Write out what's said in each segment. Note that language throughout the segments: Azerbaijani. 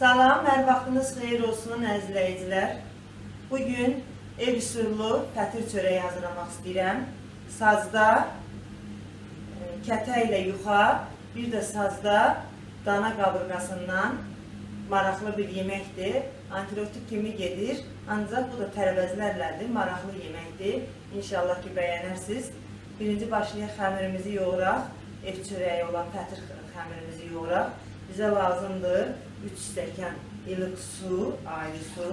Salam, hər vaxtınız xeyir olsun əzizləyicilər. Bugün ev üsullu fətir çörəyi hazırlamaq istəyirəm. Sazda kətə ilə yuxa, bir də sazda dana qaburğasından maraqlı bir yeməkdir. Antibiyotik kimi gedir, ancaq bu da tərəvəzlərlədir, maraqlı yeməkdir. İnşallah ki, bəyənərsiniz. Birinci başlayaq, xəmirimizi yoğuraq. Ev çörəyi olan fətir xəmirimizi yoğuraq. Bizə lazımdır 3 stəkan ilıq su, ayrı su.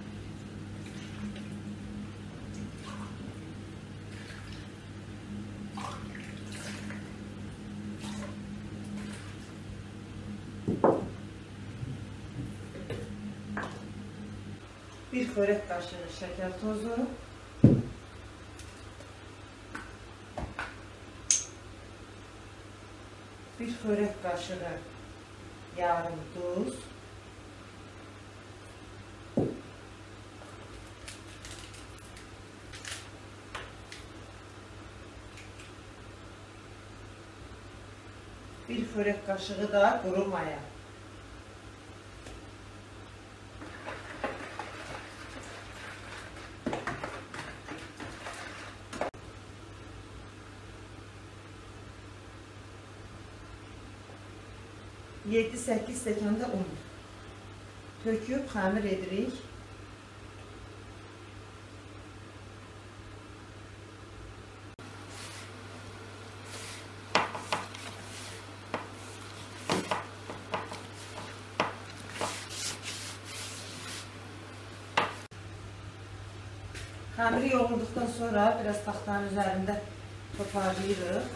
Bir xörək qaşığı şəkər tozu. Bir xörək qaşığı yarım duz. Bir xörək qaşığı da quru maya. Yedi 8 stəkan da un töküb xəmir edirik. Xəmiri yoğurduqdan sonra biraz taxtanın üzərində toparlayırıq.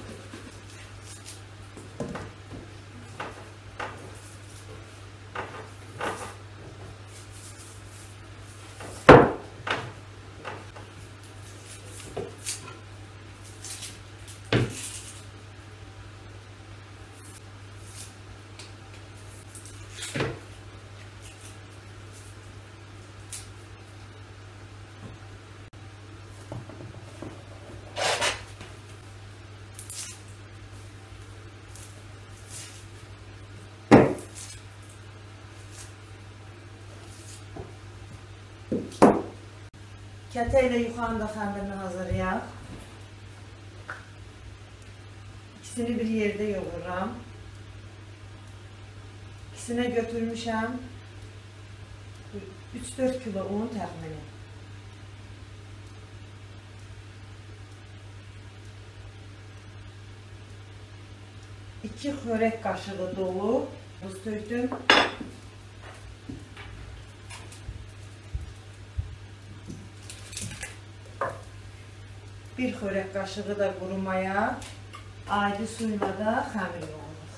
Kətə ilə yuxanın da xəmirini hazırlayaq. İkisini bir yerdə yoğururam. İkisinə götürmüşəm 3-4 kilo un təxmini. İki xörək qaşığı dolu buz tökdüm. Bir xörək qaşığı da quru maya, adi suyla da xəmir yoğuruq.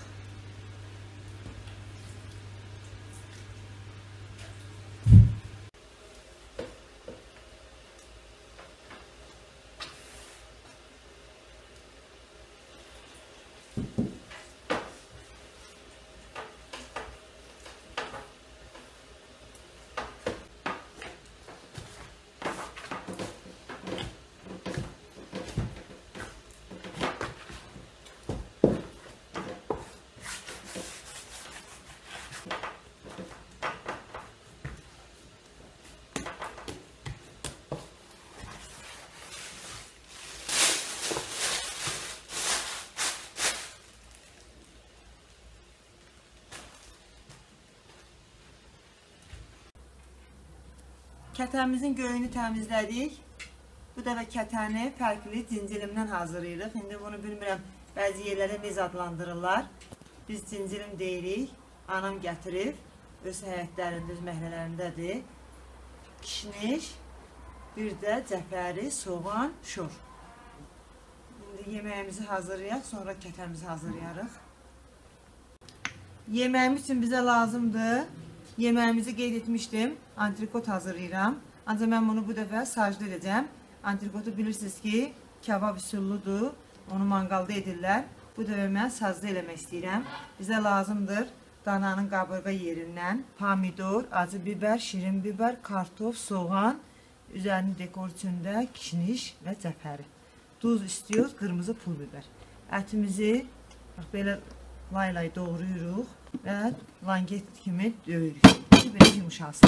Kətəmizin göyünü təmizlədik. Bu dəfə kətəni fərqli cincilimdən hazırlayırıq. İndi bunu bilmirəm, bəzi yerlərdə necə adlandırırlar. Biz cincilim deyirik. Anam gətirib, öz həyətlərində, öz məhəllələrindədir. Kişniş, bir də cəfəri, soğan, şor. İndi yeməyimizi hazırlayaq, sonra kətəmizi hazırlayarıq. Yeməyimiz üçün bizə lazımdır. Yeməyimizi qeyd etmişdim. Antrikot hazırlayıram. Ancaq mən bunu bu dəfə sajda edəcəm. Antrikotu bilirsiniz ki, kebab üsulludur. Onu manqalda edirlər. Bu dəfə mən sazda eləmək istəyirəm. Bizə lazımdır dananın qaburğa yerindən pomidor, acı biber, şirin biber, kartof, soğan, üzərini dekor içində kişniş və cəfəri. Duz istiyoruz, qırmızı pul biber. Ətimizi belə lay doğrayırıq və langet kimi döyürük ki, belə yumuşalsın.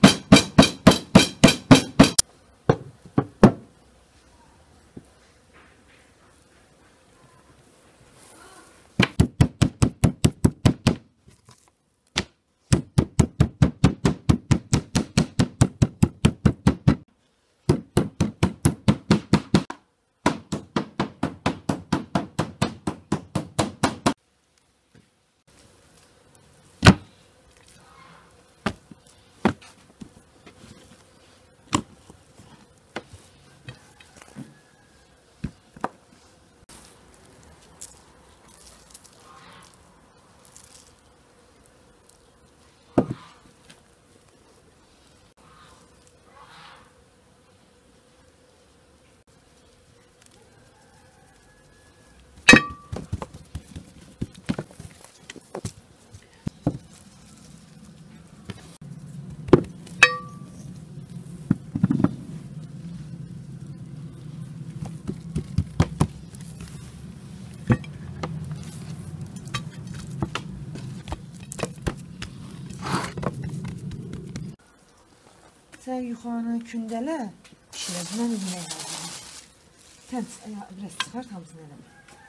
Sən yuxarı kündələ pişirək. Mən yemək hazırlayayım. Təmiz, biraz çıxar, tamsını eləmə.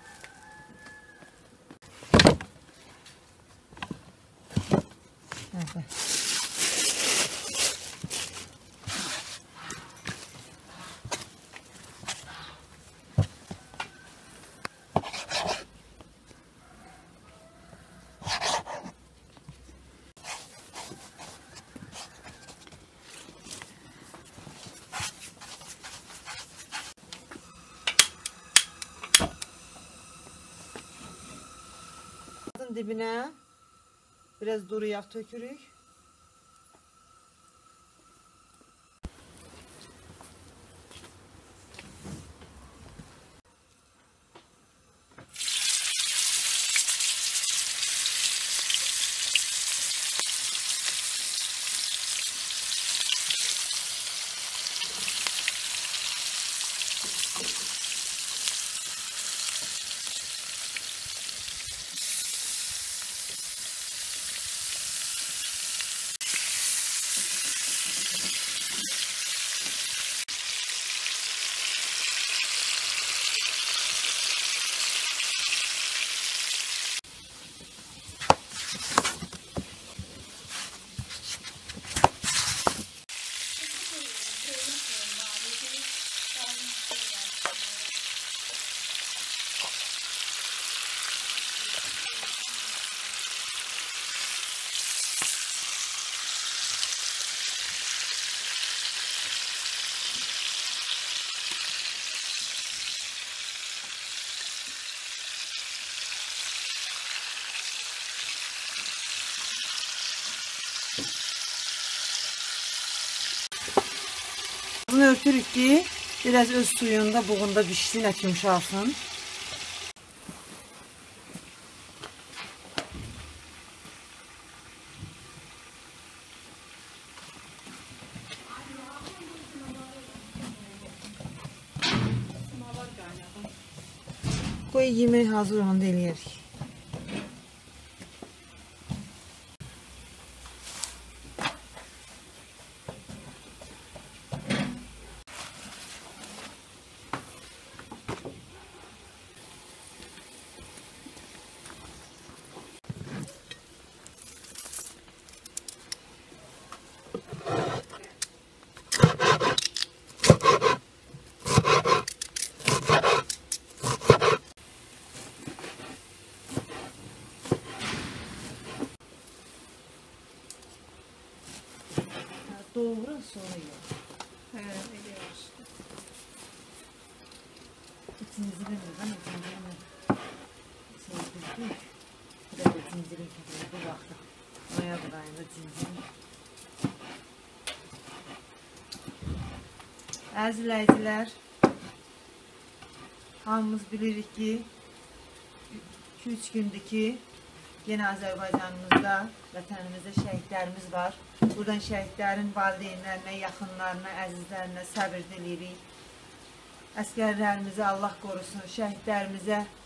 Bəs. Dibine biraz duru yağ tökürük. Bunu örtürük ki biraz öz suyunda buğunda pişsin, et yumuşalsın. Koy yemeği hazır olanda eləyərik. Doğru sonra yiyor. Evet, ediyoruz. İçinizi ben zincirini sevdirdim. Bir de zincirin kefine bir baktık. Noyabr ayında zincirin. Əziz izləyicilər, hamımız bilirik ki 2-3 gündür ki yine Azərbaycanımızda, vətənimizdə şəhidlərimiz var. Buradan şəhidlərin valideynlərinə, yaxınlarına, əzizlərinə səbir diliyirik. Əskərlərimizi Allah qorusun, şəhidlərimizə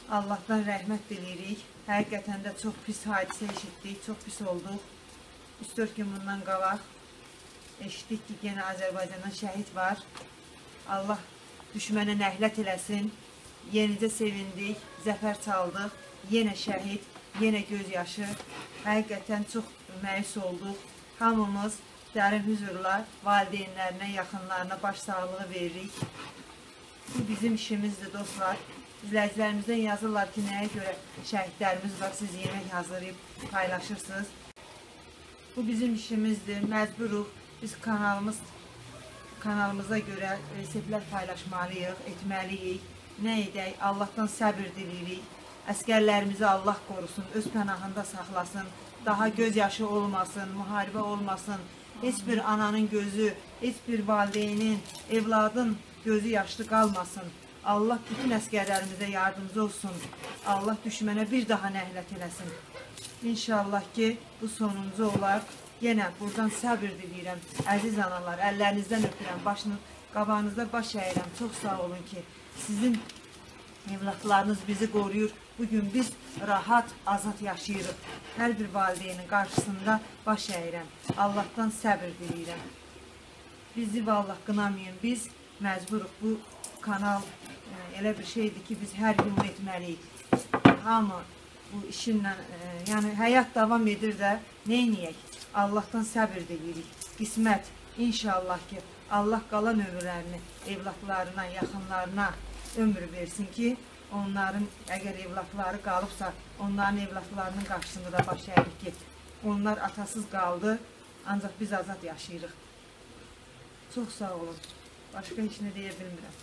Allahdan rəhmət diləyirik. Həqiqətən də çox pis hadisə eşitdik, çox pis olduq. 3-4 gün bundan qabaq eşitdik ki, yenə Azərbaycandan şəhid var. Allah düşmənə nəhlət eləsin. Yenicə sevindik, zəfər çaldıq. Yenə şəhid, yenə göz yaşı. Həqiqətən çox məyus olduq. Hamımız dərin hüzurla valideynlərinə, yaxınlarına başsağlığı veririk. Bu bizim işimizdir dostlar. İzləyicilərimizdən yazırlar ki, nəyə görə şəhidlərimiz var, siz yemək hazırlayıb paylaşırsınız. Bu bizim işimizdir, məcburuq. Biz kanalımıza görə reseptlər paylaşmalıyıq, etməliyik. Nə edək, Allahdan səbir diliyirik. Əskərlərimizi Allah qorusun, öz pənahında saxlasın. Daha göz yaşı olmasın, müharibə olmasın. Heç bir ananın gözü, heç bir valideynin, evladın gözü yaşlı qalmasın. Allah bütün əskərlərimizə yardımcı olsun. Allah düşmənə bir daha nəhlət eləsin. İnşallah ki, bu sonuncu olar. Yenə buradan səbir diləyirəm. Əziz analar, əllərinizdən öpürəm, qabağınızda baş əyirəm. Çox sağ olun ki, sizin evlatlarınız bizi qoruyur. Bugün biz rahat, azad yaşayırıq. Hər bir valideynin qarşısında baş əyirəm. Allahdan səbir diləyirəm. Bizi vallah qınamayın, biz məcburuq. Bu kanal elə bir şeydir ki, biz hər gün etməliyik. Hamı bu işinlə, yəni həyat davam edir də, neyniyək? Allahdan səbir deyirik. Qismət, inşallah ki, Allah qalan ömürlərini evlatlarına, yaxınlarına ömür versin ki, onların, əgər evlatları qalıbsa, onların evlatlarının qarşısında da baş əyirik ki, onlar atasız qaldı, ancaq biz azad yaşayırıq. Çox sağ olun. Başqa heç nə deyə bilmirəm.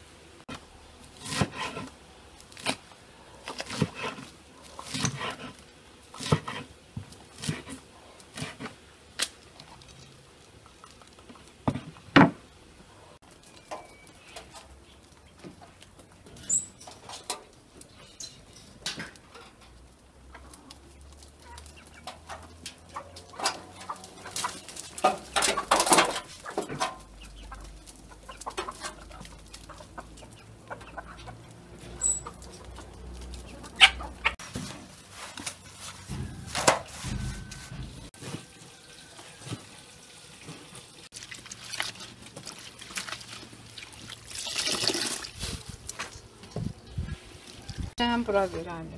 Sen bura ver anne.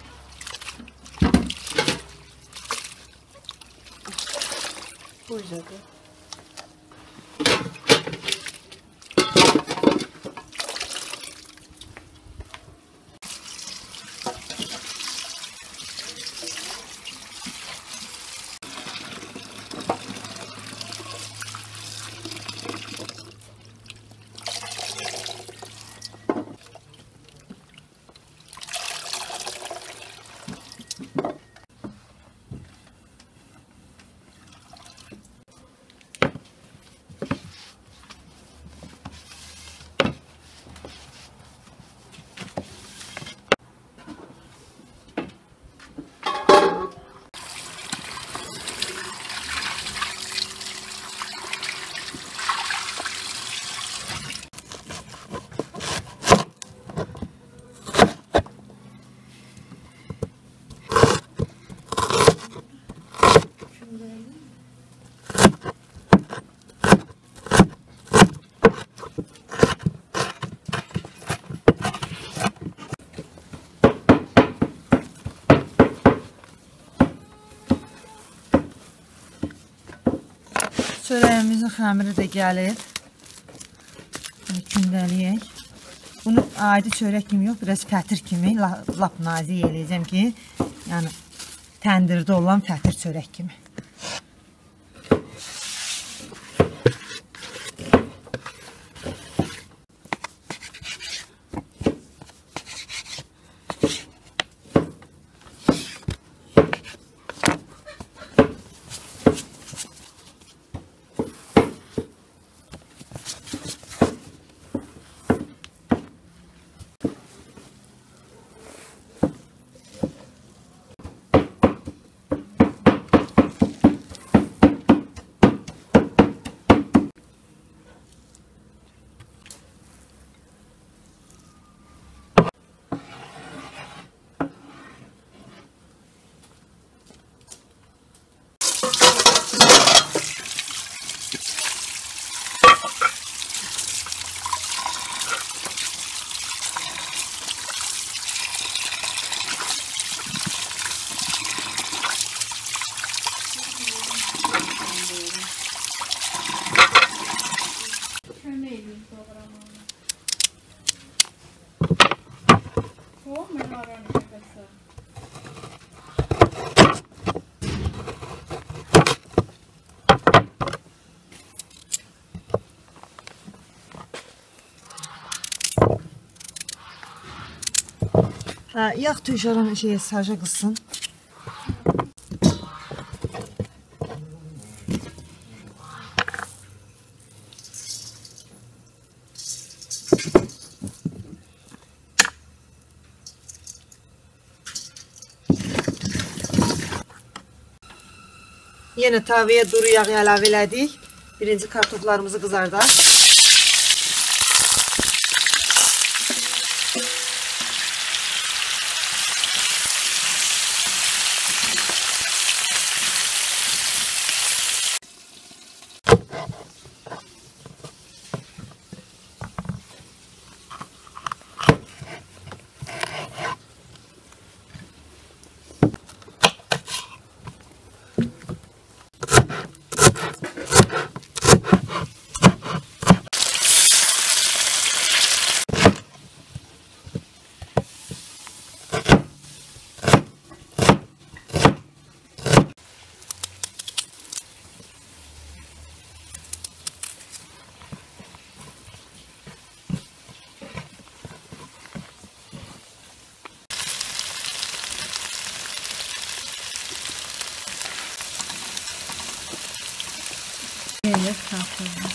Burada da. Çörəyimizin xəmiri də gəlib. Kündəliyək. Bunu adi çörək kimi yox, biraz fətir kimi, lap nazik eləyəcəm ki, yəni təndirdə olan fətir çörək kimi. O, mən aranı qəsə. Yağ tüccarın sarca qılsın. Yenə tavaya duru yağ əlavə elədik. Birinci kartoflarımızı qızardaq. Evet, tamam.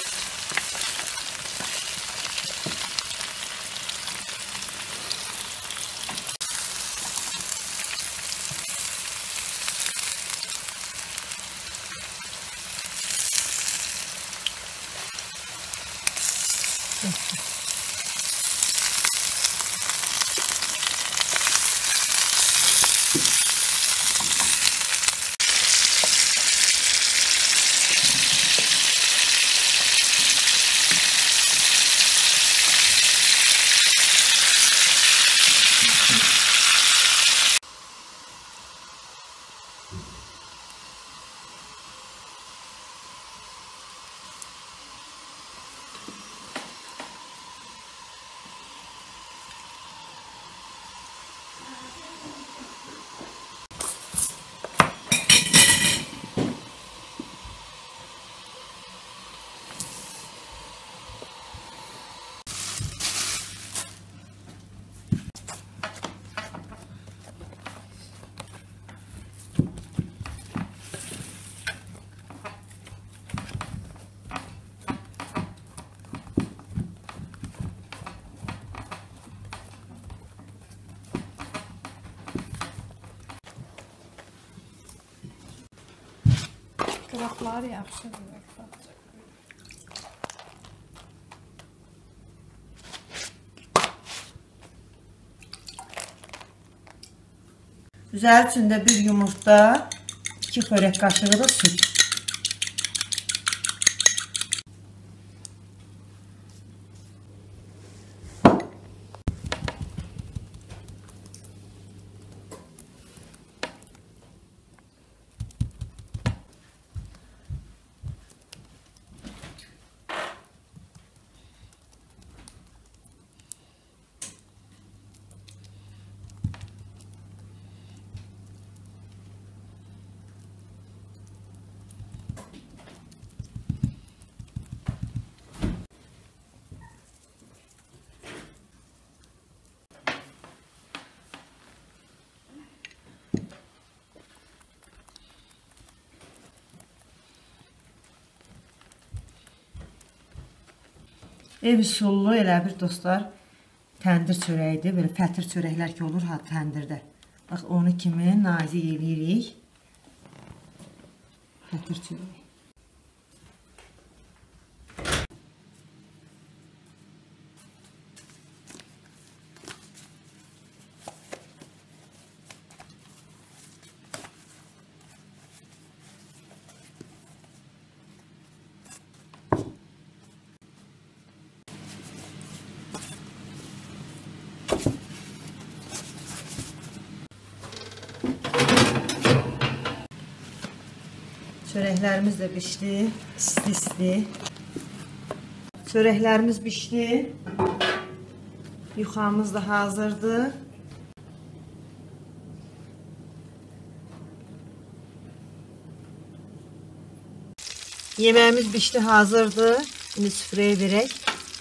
Qıraqları yaxşıdır. Üzəri içində bir yumurta, 2 xörək qaşığı da süt. Ev üsullu elə bir dostlar təndir çörəyidir. Belə fətir çörəklər ki olur təndirdə. Bax onu kimi nazik eləyirik. Fətir çörəyi. Çörəklərimiz də pişdi, isti-isti. Çörəklərimiz pişdi. Yuxamız da hazırdır. Yemeğimiz pişti, hazırdır. Şimdi süfrəyə verək.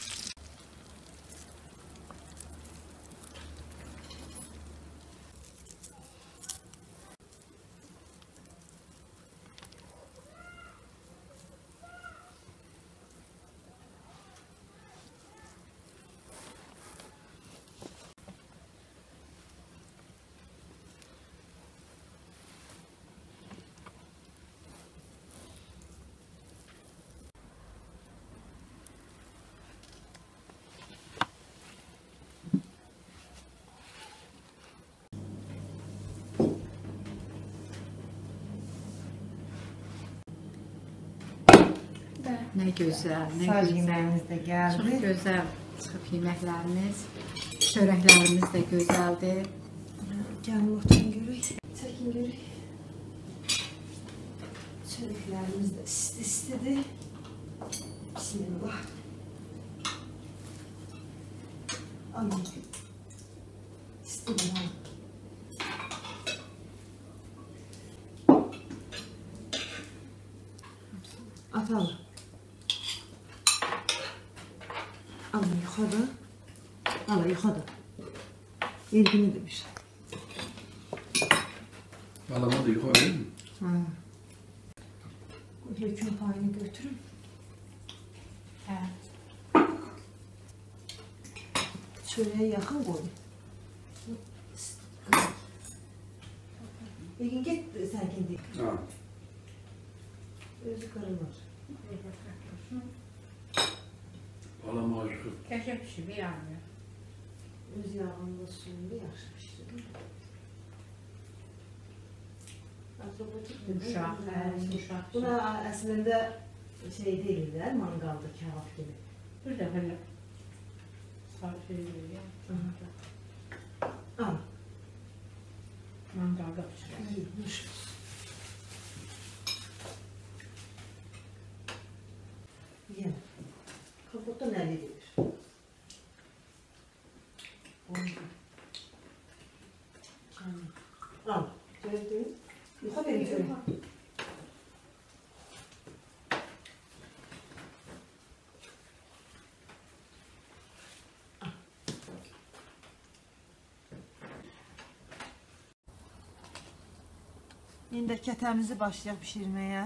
Ne güzel, ne Saz güzel. yemeğimiz de Çok geldi. güzel çıxıb yeməklərimiz. Çörəklərimiz də gözəldir. Gəlin oturun görək. Çəkin görək. Çörəklərimiz də isti-istidir. Bismillah. Aman. İstidir ha. Atalım. Alın yuxarı. Ala yuxarı. Ergini demiş. Balama da yukarı değil mi? Ha. Lökün payını götürün. Hə. Çöreğe yakın koy. Ergin git sen kendi. Ha. Özü karılar. Balama aşkı. Qəşəng pişib yəni. Öz yağında suyunda yaxşı pişirir. Yumuşaq, hə, yumuşaq. Buna əslində şey deyirlər, mangalda kebab gibi. Bir də belə sarı şey deyir. Al. Mangalda pişirək. İyi, nuş. Yem. Kaputta nerede gelir? Al. Gördün. Yukarı verin şöyle. İndi kətəmizi başlayaq pişirməyə.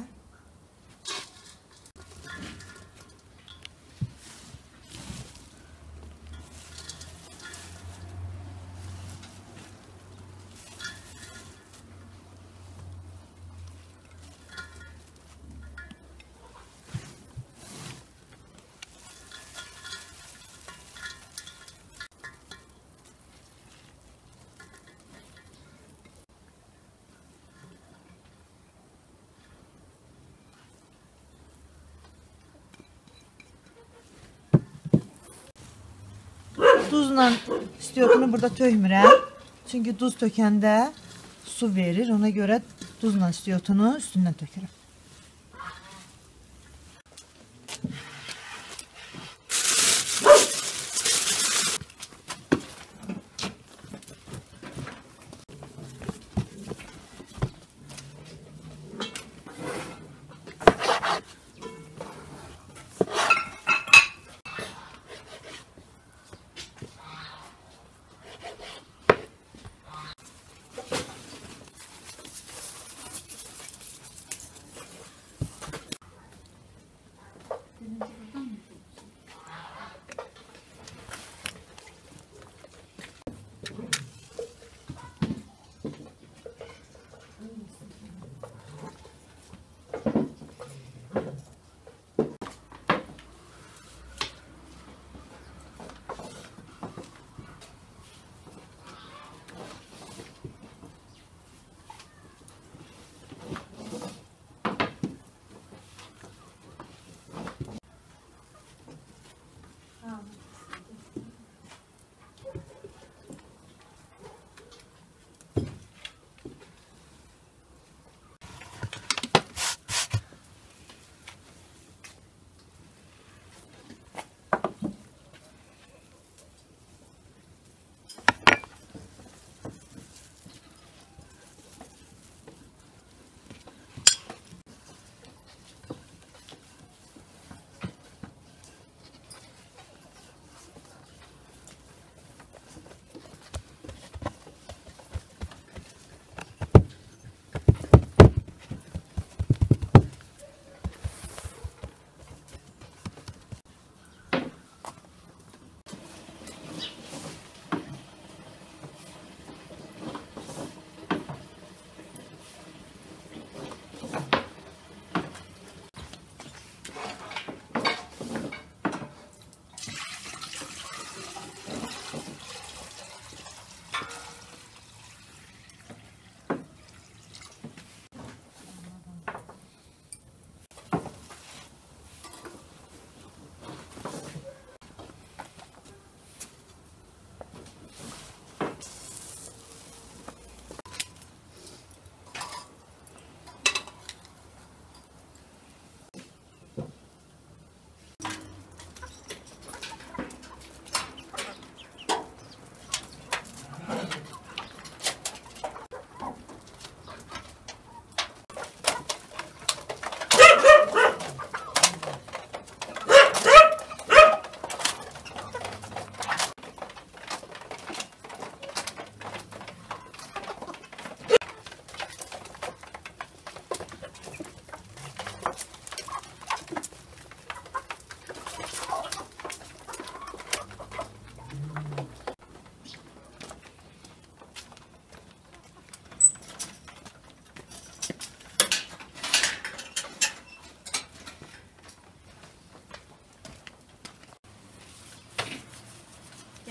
Duzla istiyorunu burada tökmürəm. Çünkü duz tökəndə su verir. Ona göre duzla istiyorunu üstündən tökürəm.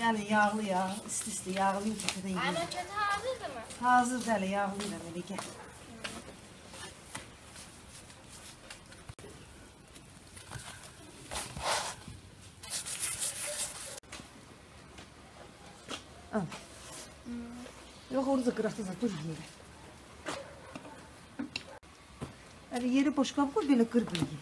Gəlin yağlı ya, isti yağlı yumurtadan Anne yeyək. kötü hazırdı mı? Hazır dəli yağlı ilə belə gəl. Al. Yox, orada qıraqda dur yeri. Əli yeri boş qab qoy, belə qır ye.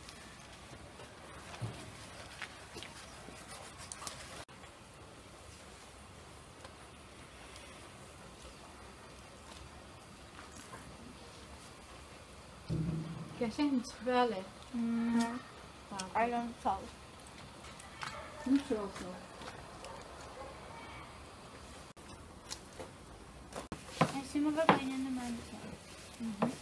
Qəşəng bəli. Ayran sağ ol. Nuş olsun. Şimdi bak ayranı ben de sağ ol.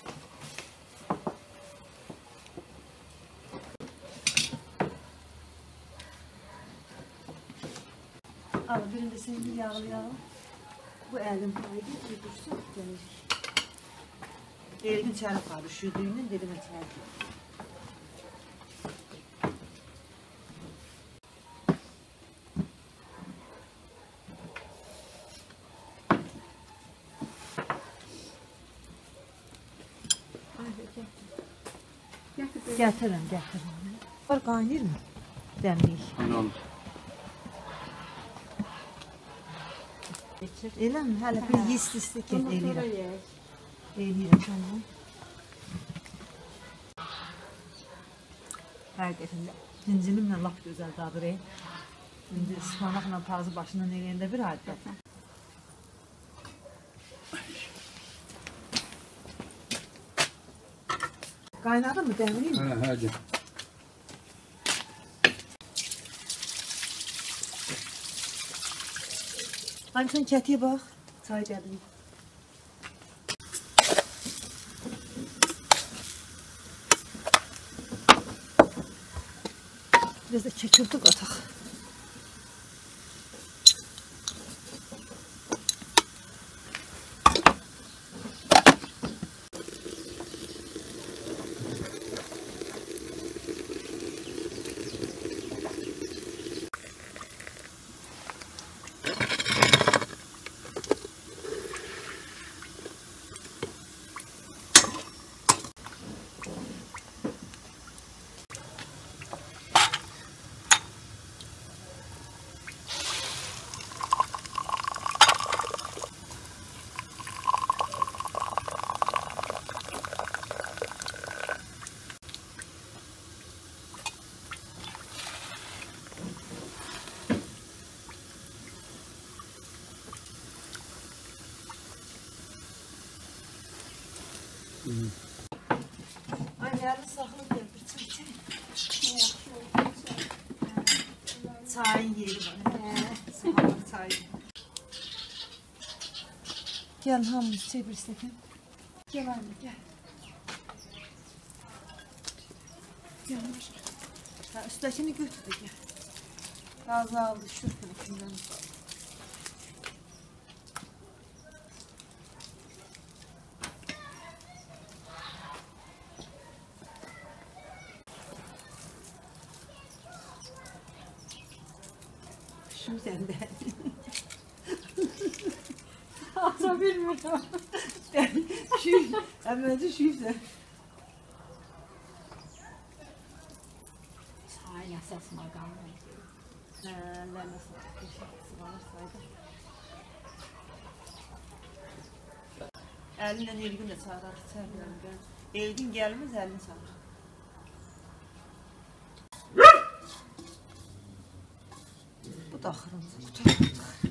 Al birində senin yağlı. Bu əlim paydı, bir dursun, gələcək. Elgin çəli qarı, üşüdüyünün dedim çəli. Gətirin. Var qaynayır mı? Dəmlik. İnan. Elə mi? Hələ bir isti get Sonra eləyirəm. yeyək. Eləyirəm tamam. Həqiqətən cincilimlə lap gözəl dadır. İndi ıspanaqla tazı başından eləyəndə bir adət. Qaynadı mı dəmliyim mi? Hadi. Hani sen kətiyə bax. Çay gəlim. Biraz da kekirdik ataq. Ayarlı saxlı gel bir çay. Çayın yeri var. Saxlı çay. Gel hamımız çay bir stəkan. Gel anne gel. Gel. Ha, üsttekini götür de gel. Razı aldı şurada içinden. Şu sende. Ata bilmirəm. Şu, əvvəlcə şu sən. Çay əsas maqamı. Əllərinə sağlık. Əlinlə Elgin də çağırar, çağırır. Elgin gəlməz, əlini çağırır. Bu da axırıncı qutu.